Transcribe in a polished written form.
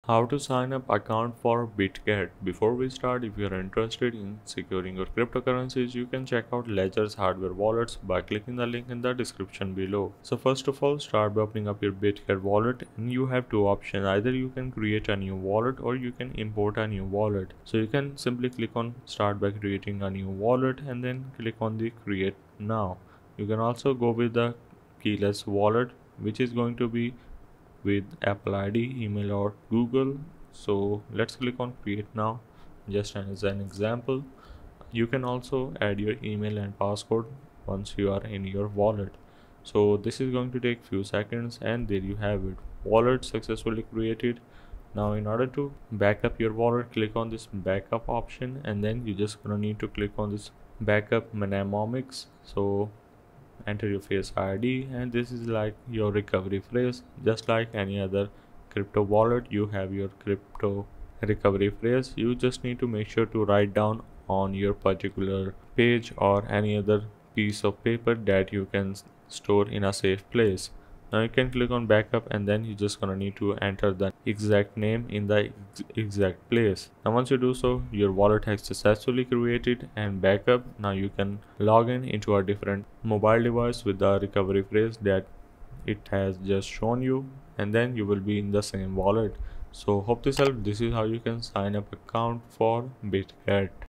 How to sign up account for Bitget. Before we start, if you are interested in securing your cryptocurrencies, you can check out Ledger's hardware wallets by clicking the link in the description below. So first of all, start by opening up your Bitget wallet, and you have two options. Either you can create a new wallet or you can import a new wallet. So you can simply click on start by creating a new wallet and then click on the create now. You can also go with the keyless wallet, which is going to be with Apple ID, email or Google. So let's click on create now. Just as an example, you can also add your email and password once you are in your wallet. So this is going to take few seconds, and there you have it, wallet successfully created. Now in order to back up your wallet, click on this backup option, and then you just gonna need to click on this backup mnemonics. So enter your face ID, and this is like your recovery phrase. Just like any other crypto wallet, you have your crypto recovery phrase. You just need to make sure to write down on your particular page or any other piece of paper that you can store in a safe place. Now you can click on backup, and then you just gonna need to enter the exact name in the exact place. Now once you do so, your wallet has successfully created and backup. Now you can log in into a different mobile device with the recovery phrase that it has just shown you, and then you will be in the same wallet. So hope this helped. This is how you can sign up account for Bitget.